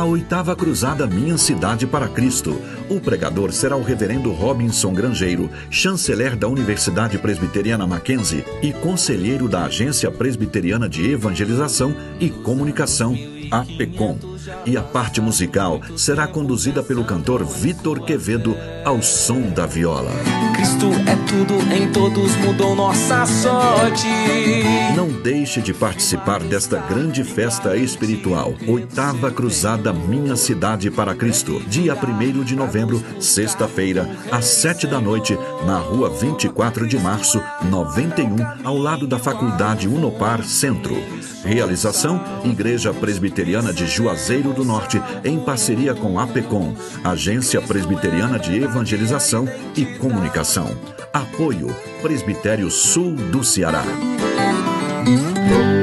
oitava cruzada Minha Cidade para Cristo. O pregador será o reverendo Robinson Grangeiro, chanceler da Universidade Presbiteriana Mackenzie e conselheiro da Agência Presbiteriana de Evangelização e Comunicação, APECOM. E a parte musical será conduzida pelo cantor Vitor Quevedo ao som da viola. Cristo é tudo em todos, mudou nossa sorte. Não deixe de participar desta grande festa espiritual. Oitava Cruzada Minha Cidade para Cristo. Dia 1º de novembro, sexta-feira, às 7h, na rua 24 de março, 91, ao lado da Faculdade Unopar Centro. Realização: Igreja Presbiteriana de Juazeiro do Norte, em parceria com a APECOM, Agência Presbiteriana de Evangelização e Comunicação. Apoio: Presbitério Sul do Ceará.